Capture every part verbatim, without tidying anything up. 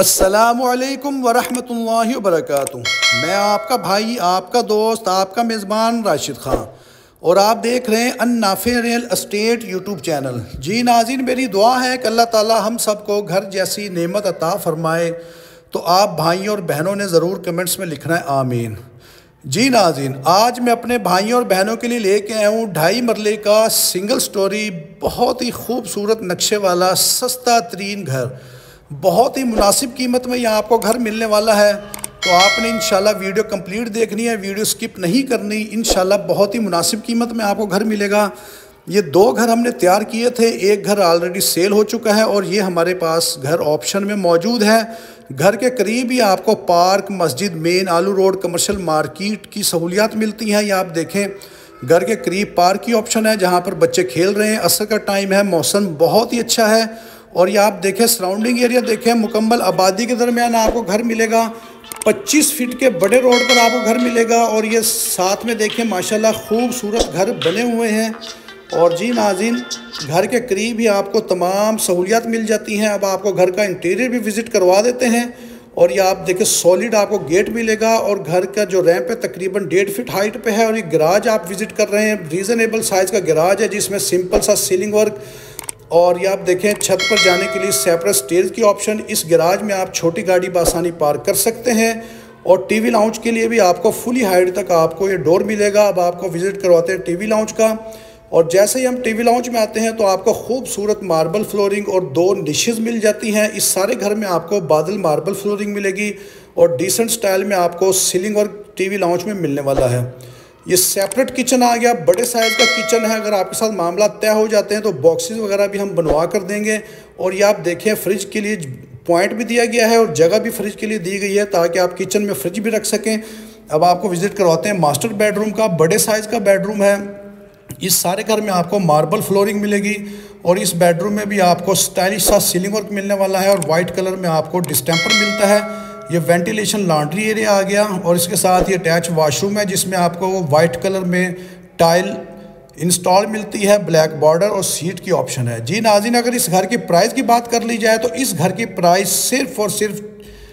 अस्सलामुअलैकुम वरहमतुल्लाहि वबरकातुहू। मैं आपका भाई, आपका दोस्त, आपका मेज़बान राशिद ख़ान और आप देख रहे हैं अन्नाफे रियल एस्टेट यूट्यूब चैनल। जी नाज़रीन, मेरी दुआ है कि अल्लाह ताला हम सबको घर जैसी नेमत अता फ़रमाए। तो आप भाइयों और बहनों ने ज़रूर कमेंट्स में लिखना है आमीन। जी नाज़रीन, आज मैं अपने भाइयों और बहनों के लिए लेके आया हूँ ढाई मरले का सिंगल स्टोरी बहुत ही खूबसूरत नक्शे वाला सस्ता तरीन घर। बहुत ही मुनासिब कीमत में यहाँ आपको घर मिलने वाला है। तो आपने इंशाल्लाह वीडियो कंप्लीट देखनी है, वीडियो स्किप नहीं करनी। इंशाल्लाह बहुत ही मुनासिब कीमत में आपको घर मिलेगा। ये दो घर हमने तैयार किए थे, एक घर ऑलरेडी सेल हो चुका है और ये हमारे पास घर ऑप्शन में मौजूद है। घर के करीब ही आपको पार्क, मस्जिद, मेन आलू रोड, कमर्शियल मार्केट की सहूलियात मिलती हैं। ये आप देखें, घर के करीब पार्क की ऑप्शन है जहाँ पर बच्चे खेल रहे हैं। असर का टाइम है, मौसम बहुत ही अच्छा है। और ये आप देखें, सराउंडिंग एरिया देखें, मुकम्मल आबादी के दरमियान आपको घर मिलेगा। पच्चीस फीट के बड़े रोड पर आपको घर मिलेगा। और ये साथ में देखें माशाल्लाह खूबसूरत घर बने हुए हैं। और जी नाज़रीन, घर के करीब ही आपको तमाम सहूलियात मिल जाती हैं। अब आपको घर का इंटीरियर भी विज़िट करवा देते हैं। और ये आप देखें, सॉलिड आपको गेट मिलेगा और घर का जो रैंप है तकरीबन डेढ़ फीट हाइट पे है। और ये गराज आप विज़िट कर रहे हैं, रीज़नेबल साइज़ का गराज है जिसमें सिंपल सा सीलिंग वर्क। और ये आप देखें, छत पर जाने के लिए सेपरेट स्टेज की ऑप्शन। इस गैराज में आप छोटी गाड़ी बासानी पार्क कर सकते हैं। और टीवी लाउंज के लिए भी आपको फुली हाइट तक आपको ये डोर मिलेगा। अब आपको विज़िट करवाते हैं टीवी लाउंज का। और जैसे ही हम टीवी लाउंज में आते हैं तो आपको खूबसूरत मार्बल फ्लोरिंग और दो निशेज़ मिल जाती हैं। इस सारे घर में आपको बादल मार्बल फ्लोरिंग मिलेगी और डिसेंट स्टाइल में आपको सीलिंग और टीवी लाउंज में मिलने वाला है। ये सेपरेट किचन आ गया, बड़े साइज़ का किचन है। अगर आपके साथ मामला तय हो जाते हैं तो बॉक्सेस वगैरह भी हम बनवा कर देंगे। और ये आप देखें, फ्रिज के लिए पॉइंट भी दिया गया है और जगह भी फ्रिज के लिए दी गई है ताकि आप किचन में फ्रिज भी रख सकें। अब आपको विज़िट करवाते हैं मास्टर बेडरूम का। बड़े साइज़ का बेडरूम है। इस सारे घर में आपको मार्बल फ्लोरिंग मिलेगी और इस बेडरूम में भी आपको स्टाइलिश सा सीलिंग वर्क मिलने वाला है और वाइट कलर में आपको डिस्टेंपर मिलता है। ये वेंटिलेशन लॉन्ड्री एरिया आ गया और इसके साथ ये अटैच वॉशरूम है जिसमें आपको वाइट कलर में टाइल इंस्टॉल मिलती है, ब्लैक बॉर्डर और सीट की ऑप्शन है। जी नाज़रीन, अगर इस घर की प्राइस की बात कर ली जाए तो इस घर की प्राइस सिर्फ और सिर्फ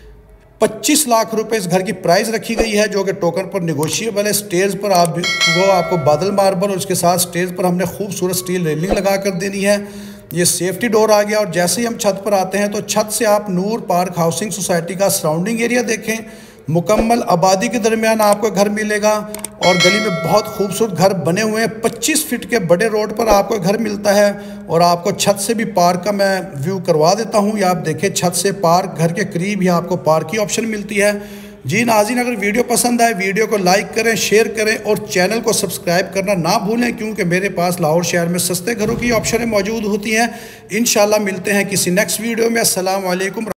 पच्चीस लाख रुपए इस घर की प्राइस रखी गई है, जो कि टोकन पर निगोशिएबल है। स्टेज पर आप वो आपको बादल मार्बल और उसके साथ स्टेज पर हमने खूबसूरत स्टील रेलिंग लगा कर देनी है। ये सेफ्टी डोर आ गया और जैसे ही हम छत पर आते हैं तो छत से आप नूर पार्क हाउसिंग सोसाइटी का सराउंडिंग एरिया देखें। मुकम्मल आबादी के दरमियान आपको घर मिलेगा और गली में बहुत खूबसूरत घर बने हुए हैं। पच्चीस फीट के बड़े रोड पर आपको घर मिलता है और आपको छत से भी पार्क का मैं व्यू करवा देता हूँ। या आप देखें, छत से पार्क, घर के करीब ही आपको पार्क की ऑप्शन मिलती है। जी नाज़रीन, अगर वीडियो पसंद आए वीडियो को लाइक करें, शेयर करें और चैनल को सब्सक्राइब करना ना भूलें, क्योंकि मेरे पास लाहौर शहर में सस्ते घरों की ऑप्शनें मौजूद होती हैं। इंशाल्लाह मिलते हैं किसी नेक्स्ट वीडियो में। अस्सलाम वालेकुम।